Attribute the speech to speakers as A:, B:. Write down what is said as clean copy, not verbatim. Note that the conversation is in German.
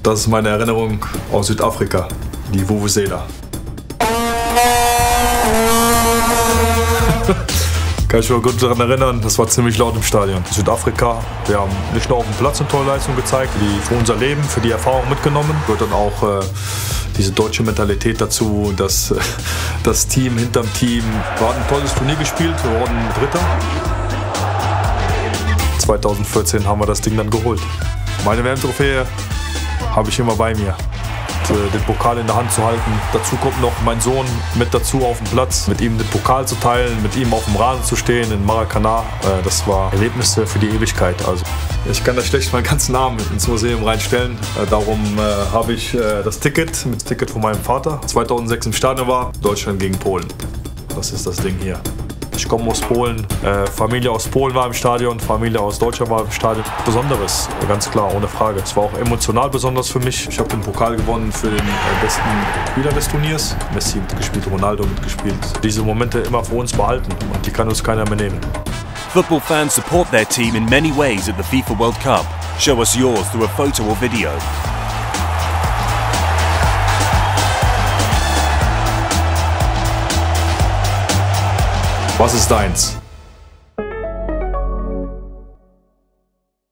A: Das ist meine Erinnerung aus Südafrika, die Vuvuzela. Kann ich mich gut daran erinnern, das war ziemlich laut im Stadion. Südafrika, wir haben nicht nur auf dem Platz eine tolle Leistung gezeigt, die für unser Leben, für die Erfahrung mitgenommen. Gehört dann auch diese deutsche Mentalität dazu, dass das Team hinterm Team. Wir hatten ein tolles Turnier gespielt, wir wurden Dritter. 2014 haben wir das Ding dann geholt. Meine WM-Trophäe habe ich immer bei mir. Den Pokal in der Hand zu halten. Dazu kommt noch mein Sohn mit dazu auf dem Platz, mit ihm den Pokal zu teilen, mit ihm auf dem Rasen zu stehen in Maracanã. Das war Erlebnisse für die Ewigkeit. Also ich kann da schlecht meinen ganzen Namen ins Museum reinstellen. Darum habe ich das Ticket von meinem Vater. 2006 im Stadion war, Deutschland gegen Polen. Das ist das Ding hier. Ich komme aus Polen, Familie aus Polen war im Stadion, Familie aus Deutschland war im Stadion. Besonderes, ganz klar, ohne Frage. Es war auch emotional besonders für mich. Ich habe den Pokal gewonnen für den besten Spieler des Turniers. Messi mitgespielt, Ronaldo mitgespielt. Diese Momente immer für uns behalten und die kann uns keiner mehr nehmen.
B: Football fans support their team in many ways at the FIFA World Cup. Show us yours through a photo or video.
A: Was ist deins?